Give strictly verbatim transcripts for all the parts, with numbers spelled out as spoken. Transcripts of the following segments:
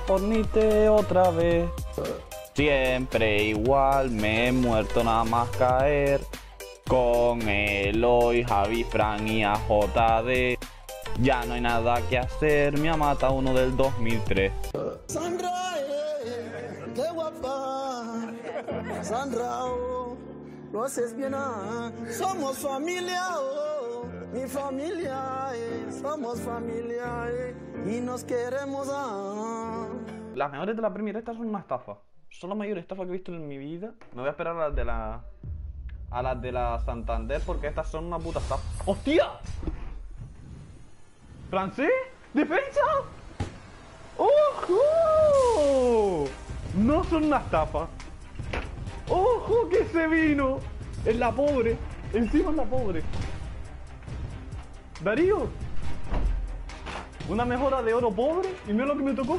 Fornite otra vez. Siempre igual, me he muerto nada más caer. Con Eloy, Javi, Fran y A J D. Ya no hay nada que hacer, me ha matado uno del dos mil tres. Sandra, eh, qué guapa. Sandra, oh, lo haces bien, ah. Somos familia, oh, mi familia, eh. Somos familia, eh, y nos queremos, ah. Las mejores de la Premier estas son una estafa. Son las mayores estafas que he visto en mi vida. Me voy a esperar a las de la... a las de la Santander porque estas son una puta estafa. ¡Hostia! ¿Francés? ¡Defensa! ¡Ojo! No son una estafa. ¡Ojo que se vino! Es la pobre. Encima es la pobre. Darío. Una mejora de oro pobre. Y mira lo que me tocó.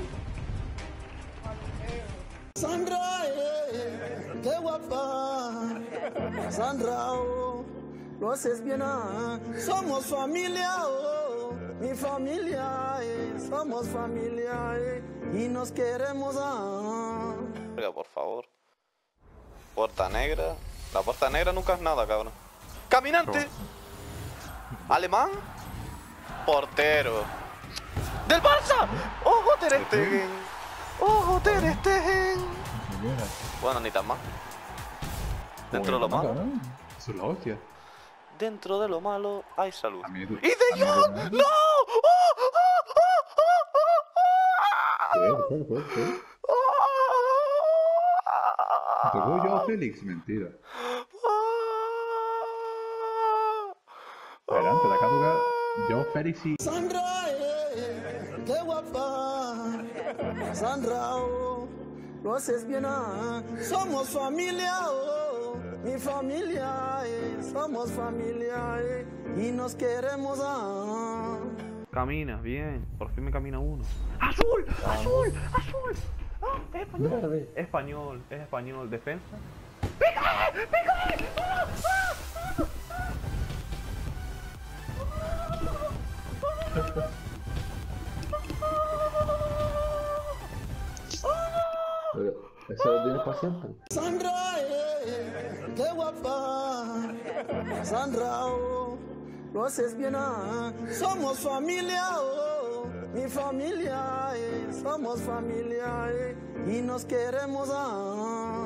Sandra, eh, qué guapa. Sandra, oh, lo haces bien, ah. Somos familia, oh, mi familia, eh. Somos familia, eh, y nos queremos, ah. Por favor. Puerta negra. La puerta negra nunca es nada, cabrón. ¡Caminante! ¿Alemán? Portero. ¡Del Barça! ¡Ojo, Ter Stegen! ¡Ojo, Ter Stegen! Bueno, ni tan mal. Dentro de lo malo. Eso es la hostia. Dentro de lo malo hay salud. ¡Y ¡Y de Jong! ¡No! ¡Oh, oh, oh, ¿Qué? ¿Qué? ¿Qué? ¿Qué? ¿Tocó yo Félix? Mentira. Adelante, la tocar yo Félix y... Sandra, eh, qué guapa. Sandra, oh, lo haces bien, ah. Somos familia, oh, mi familia, eh. Somos familia, eh, y nos queremos, ah. Camina, bien. Por fin me camina uno. ¡Azul! ¡Azul! ¡Azul! ¡Ah! Es español. Verde. Español, es español. Defensa. ¡Pícale! ¡Pícale! ¡Ah! ¡Ah! Pero eso lo tienes para siempre. Sandra, eh, qué guapa. Sandra, oh, lo haces bien, ah. Somos familia, oh, mi familia, eh. Somos familia, eh, y nos queremos, ah.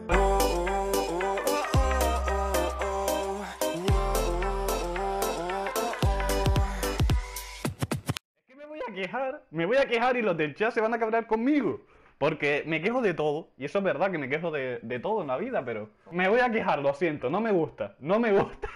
Es que me voy a quejar, me voy a quejar y los del chat se van a cabrear conmigo. Porque me quejo de todo, y eso es verdad que me quejo de, de todo en la vida, pero... Me voy a quejar, lo siento, no me gusta, no me gusta.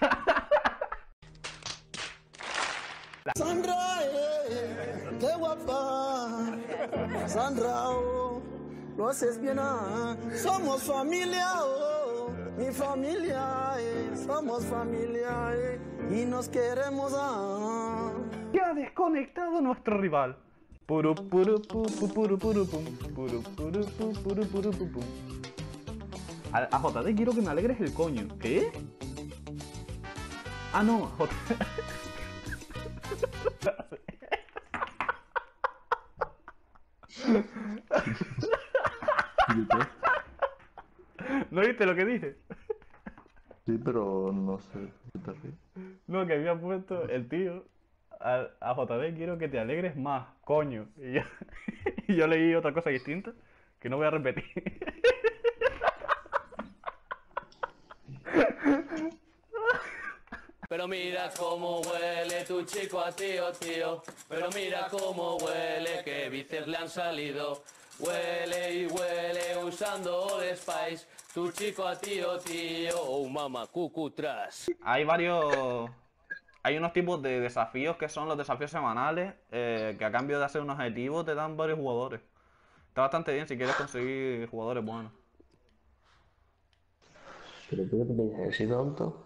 Sandra, eh, qué guapa. Sandra, oh, lo haces bien, ah. Somos familia, oh, mi familia, eh. Somos familia, eh, y nos queremos, ah. Ya ha desconectado nuestro rival. Puru, puru, pu, pu, puru, puru, pum. Puru, puru, pu, puru, puru, pu, pum. A, a J D quiero que me alegres el coño. ¿Qué? Ah, no, J D. ¿No viste lo que dije? Sí, pero no sé qué te ríes. No, que había puesto el tío a, a J D quiero que te alegres más, coño. Y yo, y yo leí otra cosa distinta que no voy a repetir. Pero mira cómo huele tu chico a tío, tío. Pero mira cómo huele, que bíceps le han salido. Huele y huele usando Old Spice. Tu chico a tío, tío. Oh, mamá, cucu tras. Hay varios... Hay unos tipos de desafíos que son los desafíos semanales, eh, que a cambio de hacer un objetivo te dan varios jugadores. Está bastante bien si quieres conseguir jugadores buenos. ¿Pero tú qué te piensas? ¿Que soy tonto?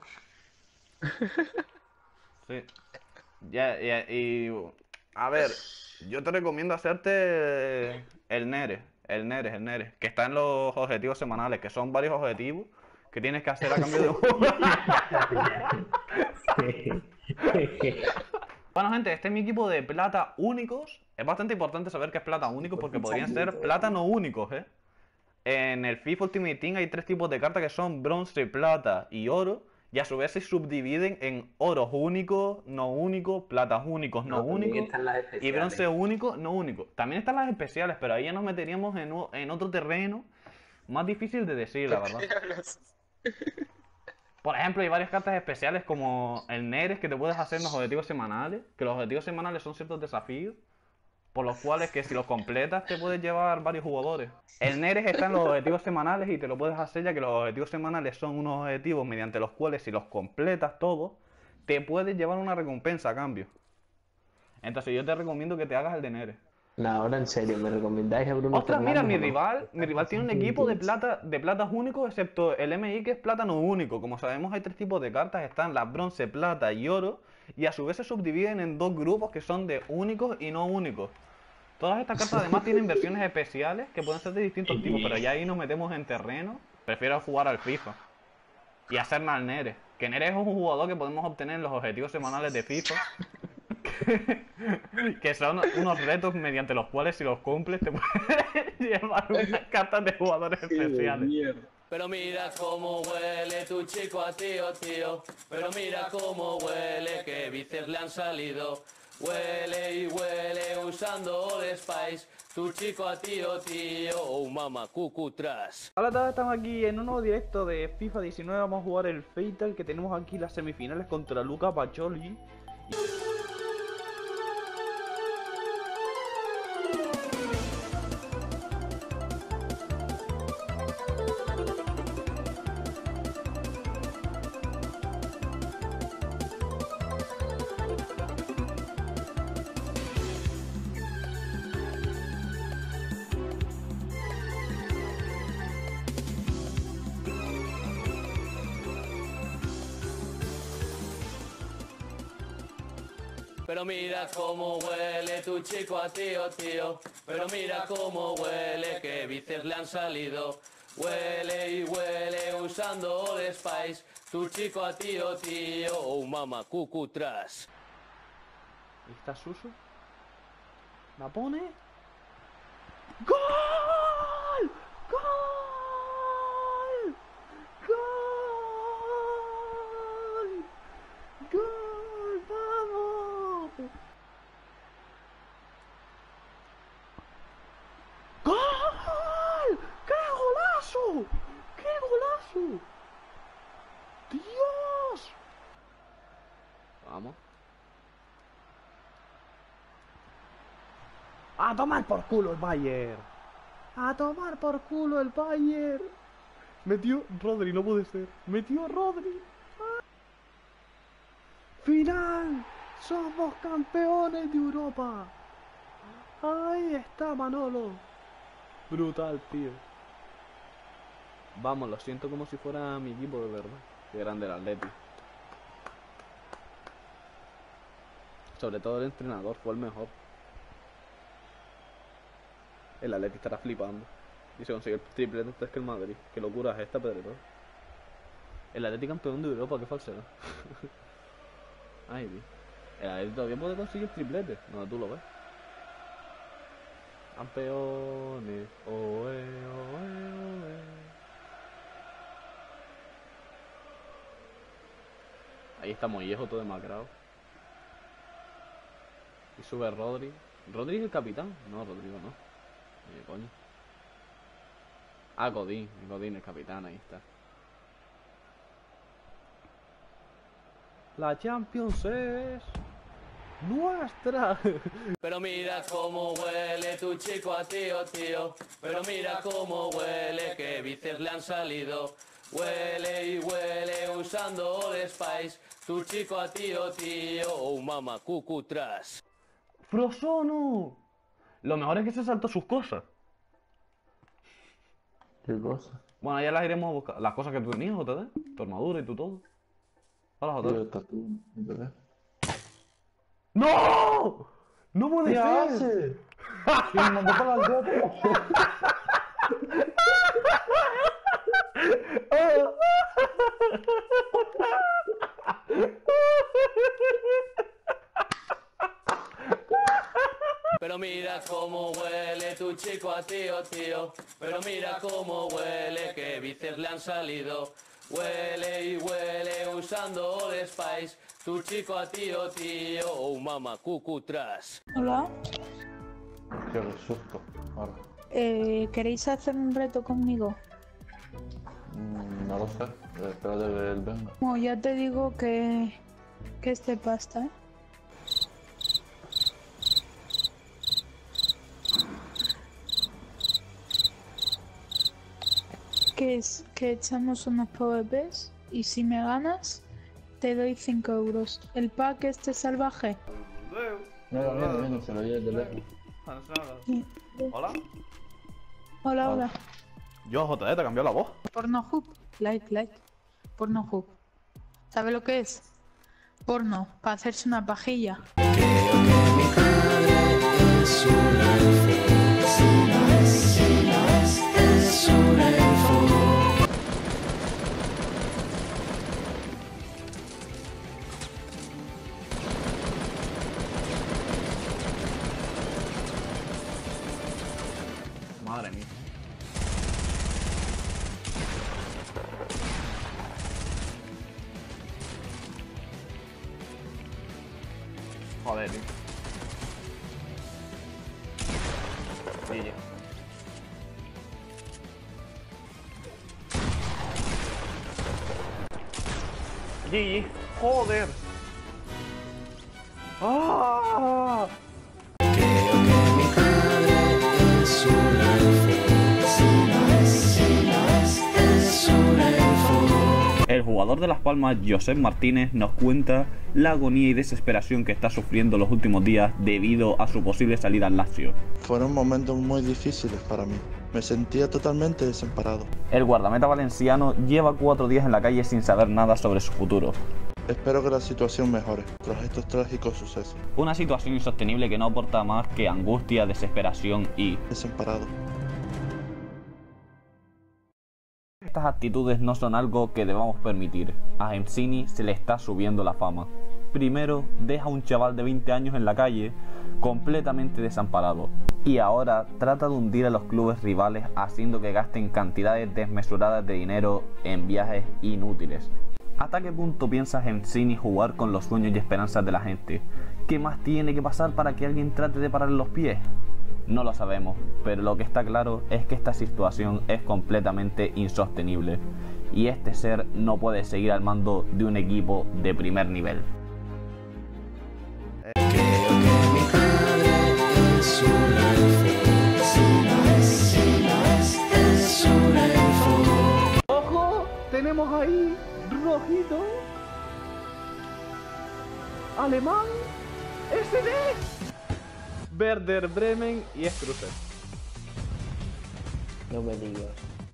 Sí. Ya, ya, y... A ver, yo te recomiendo hacerte el Nere, el Nere, el Nere, que está en los objetivos semanales, que son varios objetivos que tienes que hacer a cambio de juego. Bueno, gente, este es mi equipo de plata únicos. Es bastante importante saber que es plata único porque podrían ser plata no únicos, ¿eh? En el FIFA Ultimate Team hay tres tipos de cartas que son bronce, plata y oro. Y a su vez se subdividen en oros únicos, no únicos, platas únicos, no, No, también únicos, están las y especiales. bronce único, no único. También están las especiales, pero ahí ya nos meteríamos en, o- en otro terreno más difícil de decir, la verdad. Por ejemplo, hay varias cartas especiales como el Neres que te puedes hacer en los objetivos semanales, que los objetivos semanales son ciertos desafíos, por los cuales que si los completas te puedes llevar varios jugadores. El Neres está en los objetivos semanales y te lo puedes hacer ya que los objetivos semanales son unos objetivos mediante los cuales si los completas todos, te puedes llevar una recompensa a cambio. Entonces yo te recomiendo que te hagas el de Neres. No, ahora en serio, ¿me recomendáis a Bruno Ostras, mira, Fernández mi o no? rival, mi rival tiene un equipo de plata, de platas únicos, excepto el M I que es plata no único. Como sabemos hay tres tipos de cartas, están las bronce, plata y oro, y a su vez se subdividen en dos grupos que son de únicos y no únicos. Todas estas cartas además tienen versiones especiales que pueden ser de distintos tipos, pero ya ahí nos metemos en terreno. Prefiero jugar al FIFA y hacerme al Neres. Que Neres es un jugador que podemos obtener en los objetivos semanales de FIFA. Que, que son unos retos mediante los cuales si los cumples te puedes llevar unas cartas de jugadores especiales. Pero mira cómo huele tu chico a tío, tío. Pero mira cómo huele, que bíceps le han salido. Huele y huele usando Old Spice. Tu chico a tío, tío. Oh, mamá, cucu tras. Hola a todos, estamos aquí en un nuevo directo de FIFA diecinueve. Vamos a jugar el Fatal, que tenemos aquí las semifinales contra Luca Pacioli. Pero mira cómo huele tu chico a tío, tío. Pero mira cómo huele, que bíceps le han salido. Huele y huele usando Old Spice. Tu chico a tío, tío. Oh, mamá, cucu tras. Ahí está Suso. La pone. ¡Gol! ¡Gol! ¡Gol! ¡Gol! ¡Vamos! ¡Gol! ¡Qué golazo! ¡Qué golazo! ¡Dios! Vamos. ¡A tomar por culo el Bayern! ¡A tomar por culo el Bayern! Metió Rodri, no puede ser. Metió Rodri. ¡Ah! ¡Final! ¡Somos campeones de Europa! ¡Ahí está Manolo! Brutal, tío. Vamos, lo siento como si fuera mi equipo de verdad. Qué grande el Atleti. Sobre todo el entrenador fue el mejor. El Atleti estará flipando. Y se consigue el triplete antes que el Madrid. Qué locura es esta, Pedro. El Atleti campeón de Europa, qué falsedad. Ay, Dios. El Atleti todavía puede conseguir el triplete. No, tú lo ves. Campeones. Oe, oe, oe. Ahí está Mollejo todo demacrado. Y sube Rodri. ¿Rodri es el capitán? No, Rodrigo no. Oye, coño. Ah, Godín. Godín, el capitán, ahí está. La Champions es nuestra. Pero mira cómo huele tu chico a tío, tío. Pero mira cómo huele, que bíceps le han salido. Huele y huele usando Old Spice. Tu chico a tío, tío. Oh, mamá, cucu tras. ¡Frozono! Lo mejor es que se saltó sus cosas. ¿Qué cosa? Bueno, ya las iremos a buscar. Las cosas que tú tenías, J D. Tu armadura y tu todo. Hola, J Tío, D. estás tú, ¿entendés? ¡No! ¡No puede ¿Qué ser! hace? Y me mandó para la aldea. Pero Pero mira cómo huele tu chico a tío, tío. Pero mira cómo huele, que bíceps le han salido. Huele y huele usando Old Spice. Tu chico a tío, tío. Oh, mamá, cucu tras. Hola, Qué susto. Ahora. eh, ¿queréis hacer un reto conmigo? Mm, no lo sé. Eh, Espérate que él venga. Bueno, ya te digo que, que es de pasta, ¿eh? Que es que echamos unos PvPs y si me ganas te doy cinco euros. El pack este salvaje. Mira, mira, mira, se lo oye de lejos. Sí. Hola. Hola, hola. Yo, J D, te cambió la voz. Pornohub. Like, like. Pornohub. ¿Sabe lo que es? Porno, para hacerse una pajilla. Madre mía. Joder, tío. G G. G G. Joder. ¡Ah! El jugador de Las Palmas, Josep Martínez, nos cuenta la agonía y desesperación que está sufriendo los últimos días debido a su posible salida al Lazio. Fueron momentos muy difíciles para mí. Me sentía totalmente desamparado. El guardameta valenciano lleva cuatro días en la calle sin saber nada sobre su futuro. Espero que la situación mejore tras estos trágicos sucesos. Una situación insostenible que no aporta más que angustia, desesperación y... Desamparado. Estas actitudes no son algo que debamos permitir. A Hemsini se le está subiendo la fama. Primero deja a un chaval de veinte años en la calle, completamente desamparado. Y ahora trata de hundir a los clubes rivales haciendo que gasten cantidades desmesuradas de dinero en viajes inútiles. ¿Hasta qué punto piensas Hemsini jugar con los sueños y esperanzas de la gente? ¿Qué más tiene que pasar para que alguien trate de parar los pies? No lo sabemos, pero lo que está claro es que esta situación es completamente insostenible y este ser no puede seguir al mando de un equipo de primer nivel. ¡Ojo! Tenemos ahí rojito, alemán, S D, Werder Bremen y Strusser. No me digas.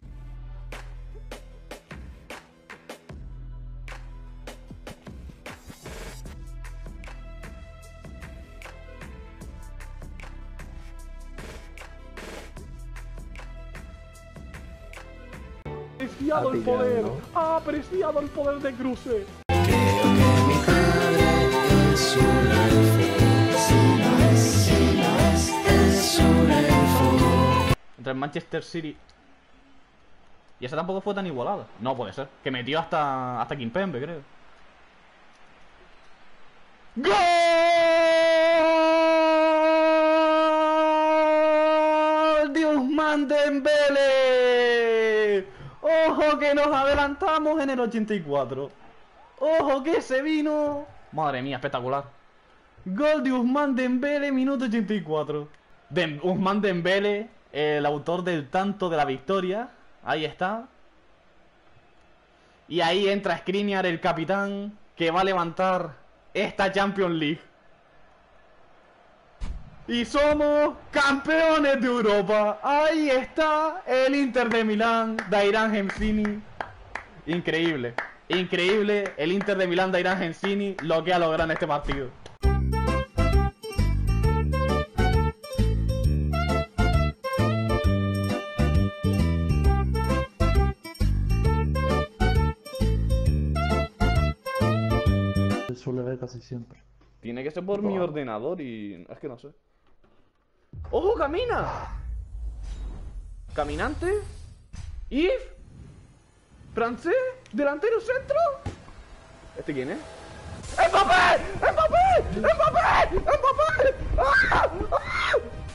Apreciado el poder, ha apreciado el poder de Kruse. Entre el Manchester City. Y esa tampoco fue tan igualada. No puede ser. Que metió hasta, hasta Kimpembe, creo. ¡Gol de Ousmane Dembélé! ¡Ojo que nos adelantamos en el ochenta y cuatro! ¡Ojo que se vino! Madre mía, espectacular. Gol de Ousmane Dembélé, minuto ochenta y cuatro. Dem Ousmane Dembélé, el autor del tanto de la victoria. Ahí está. Y ahí entra Skriniar, el capitán, que va a levantar esta Champions League. Y somos campeones de Europa. Ahí está el Inter de Milán, Dairan Hemsini. Increíble, increíble. El Inter de Milán, Dairan Hemsini, lo que ha logrado en este partido. Se suele ver casi siempre. Tiene que ser por mi ordenador y... es que no sé. ¡Ojo, camina! Caminante. Yves. Francés. Delantero centro. ¿Este quién es? ¡Mbappé! ¡Mbappé! ¡Mbappé! ¡Mbappé! ¡Ah! ¡Ah!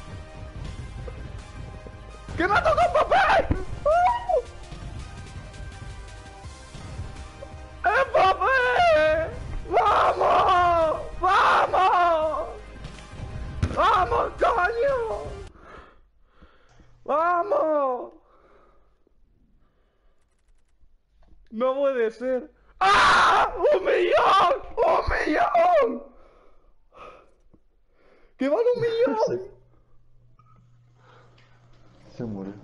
¡Que me ha tocado Mbappé! ¡Ah! ¡Mbappé! ¡Vamos! ¡Vamos! ¡Vamos, coño! ¡Vamos! No puede ser. ¡Ah! ¡Un millón! ¡Un millón! ¡Que vale un millón! Se murió.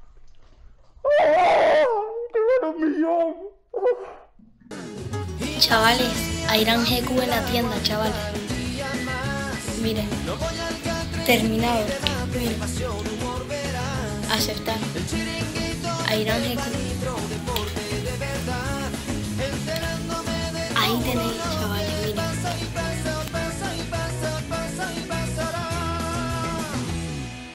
¡Oh! ¡Que vale un millón! Chavales, Airan G Q en la tienda, chavales. Miren. Terminado. Miren. Aceptar. Airan G Q. Ahí tenéis.